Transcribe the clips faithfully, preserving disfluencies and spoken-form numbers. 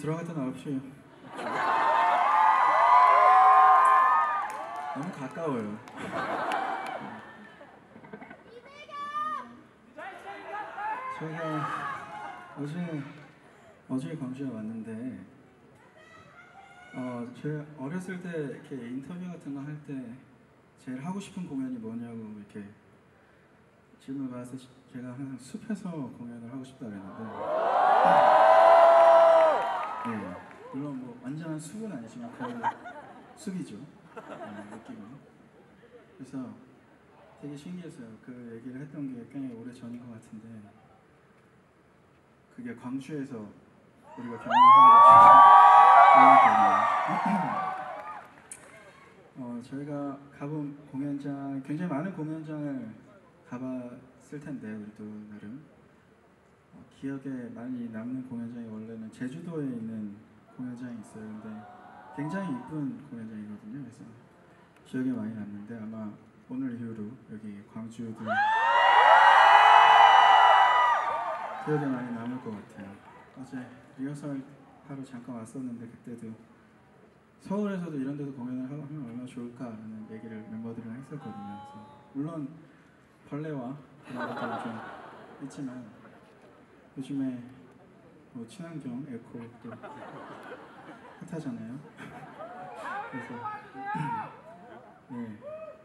들어갔다 나오십시오. 너무 가까워요. 저희가 어제 어제 광주에 왔는데 어 저희 어렸을 때 이렇게 인터뷰 같은 거 할 때 제일 하고 싶은 공연이 뭐냐고 이렇게 질문을 받아서 제가 항상 숲에서 공연을 하고 싶다 그랬는데 네, 물론 뭐 완전한 숲은 아니지만 거의 숲이죠. 네, 느낌은. 그래서 되게 신기했어요. 그 얘기를 했던 게 꽤 오래 전인 것 같은데 그게 광주에서 우리가 경험하고 어, 저희가 가본 공연장, 굉장히 많은 공연장을 가봤을 텐데 우리도 나름 어, 기억에 많이 남는 공연장이 원래는 제주도에 있는 공연장이 있어요. 근데 굉장히 이쁜 공연장이거든요. 그래서 기억에 많이 남는데 아마 오늘 이후로 여기 광주도 기억에 많이 남을 것 같아요. 어제 리허설 하러 잠깐 왔었는데 그때도 서울에서도 이런 데서 공연을 하면 얼마나 좋을까라는 얘기를 멤버들이랑 했었거든요. 그래서 물론 벌레와 그런 것들은 좀 있지만 요즘에 뭐 친환경 에코 또 핫하잖아요. 그래서 네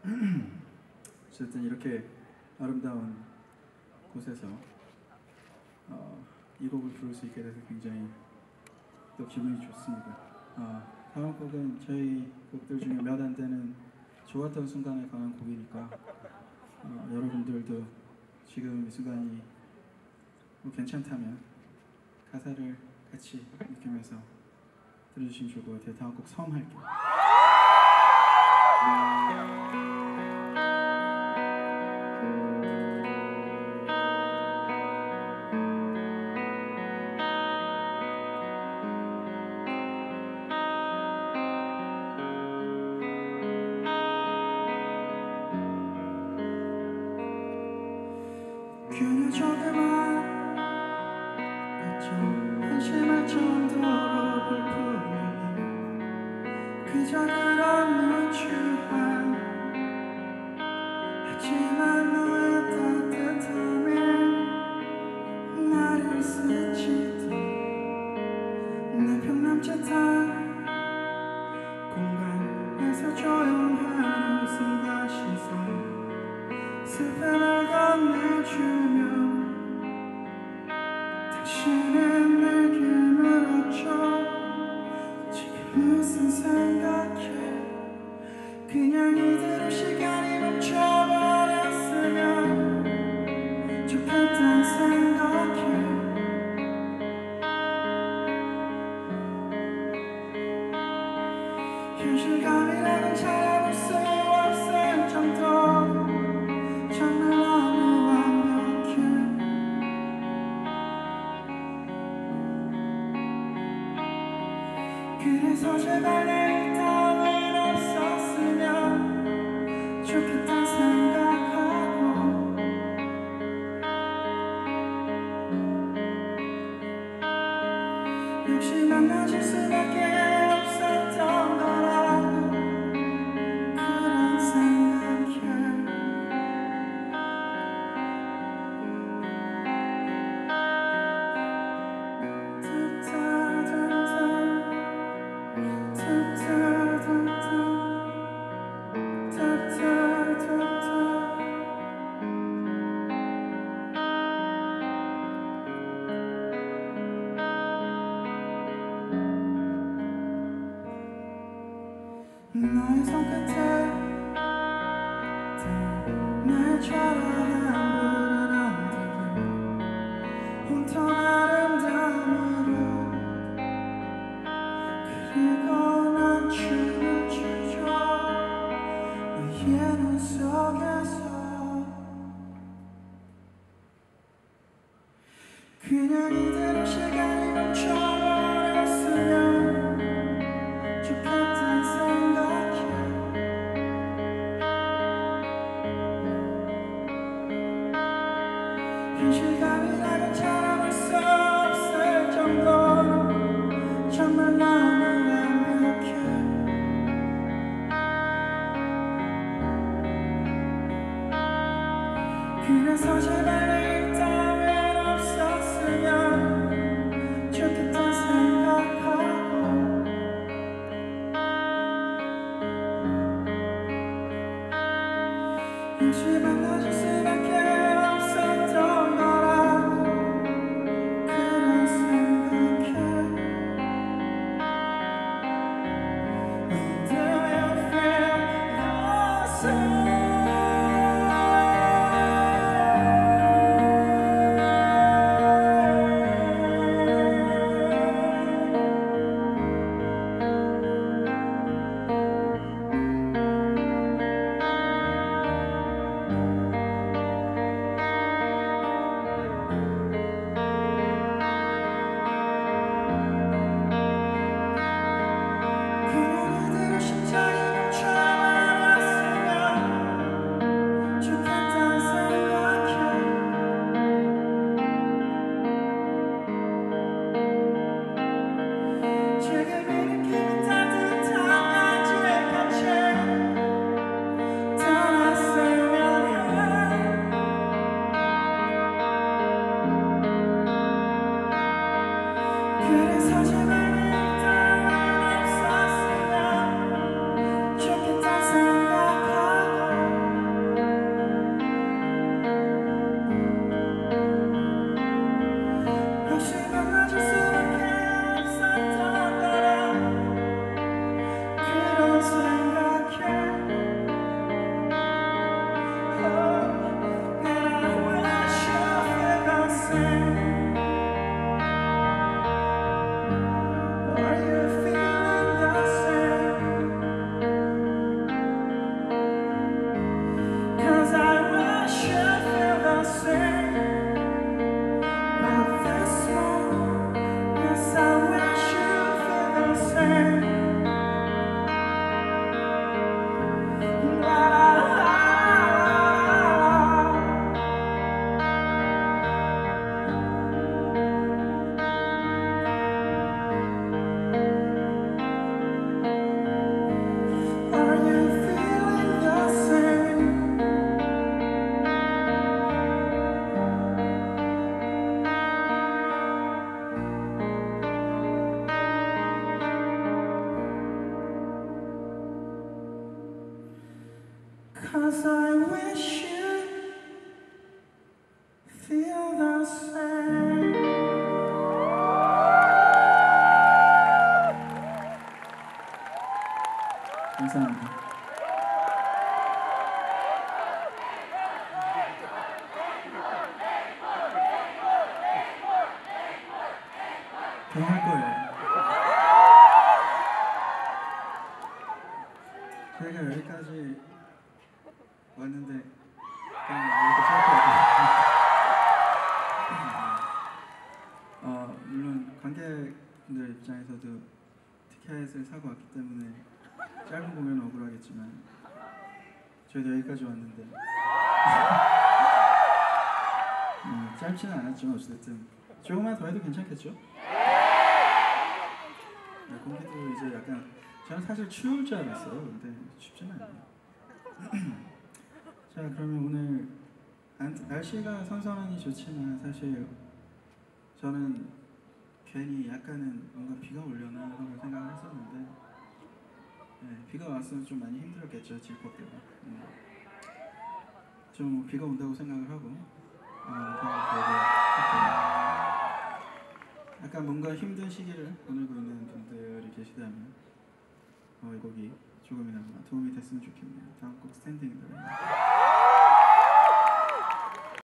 어쨌든 이렇게 아름다운 곳에서 어, 이 곡을 부를 수 있게 돼서 굉장히 또 기분이 좋습니다. 어, 다음 곡은 저희 곡들 중에 몇 안 되는 좋았던 순간에 관한 곡이니까 어, 여러분들도 지금 이 순간이 뭐 괜찮다면 가사를 같이 느끼면서 들어주시면 좋을 것 같아요. 다음 곡 섬 할게요. 그녀 조그만 어쩜 한심할 정도로 불품이 그저 그런 누추한 하지만 너의 따뜻함이 나를 스치듯 내 평남짓한 공간에서 조용한 웃음과 시선 슬픔을 건네주며 당신은 내게 물었죠. 지금 무슨 생각해. 그냥 이대로 시간이 멈춰버렸으면 좋겠단 생각해. 현실감이라는 찾아볼 수 없을 정도 정말 너무 완벽해. 그래서 제발 내일 따윈 없었으면 좋겠단 생각하고 역시 만나질 수밖에 없었던 거라고 그런 생각해. 너의 손끝에 날처럼 부른 언덕이 온통 아름다움으로 그리고 난 춤을 추죠. 너의 눈 속에서 그냥 이대로 시간이 멈춰버렸으면 좋겠단 생각해. 현실감이라고 찾아볼 수 없을 정도로 그래서 제발 내일 따윈 없었으면 좋겠다 생각하고 역시 만나줄 수밖에 없었던 거라 그런 생각해. Do you feel the same? 그래서 제발 내일 따윈 없었으면 좋겠다 생각하고 역시 만나줄 수밖에 없었던 거라 그런 생각해. Oh, and I wish you feel the same. Cause I wish you feel the same. 감사합니다. 더 할 거예요. 저희가 여기까지 왔는데 그냥 이렇게 살 거예요. 어, 물론 관객분들 입장에서도 티켓을 사고 왔기 때문에 짧은 공연은 억울하겠지만 저희도 여기까지 왔는데 음, 짧지는 않았지만 어쨌든 조금만 더 해도 괜찮겠죠? 네, 공기도 이제 약간 저는 사실 추울 줄 알았어요. 근데 춥지는 않아요. 자, 그러면 오늘 날씨가 선선하니 좋지만 사실 저는 괜히 약간은 뭔가 비가 오려나 하고 생각을 했었는데 네, 비가 왔으면 좀 많이 힘들었겠죠, 질것 때문에. 네. 좀 비가 온다고 생각을 하고 어, 약간 뭔가 힘든 시기를 보내고 있는 분들이 계시다면 어, 이 곡이 조금이나마 도움이 됐으면 좋겠네요. 다음 곡 스탠딩입니다.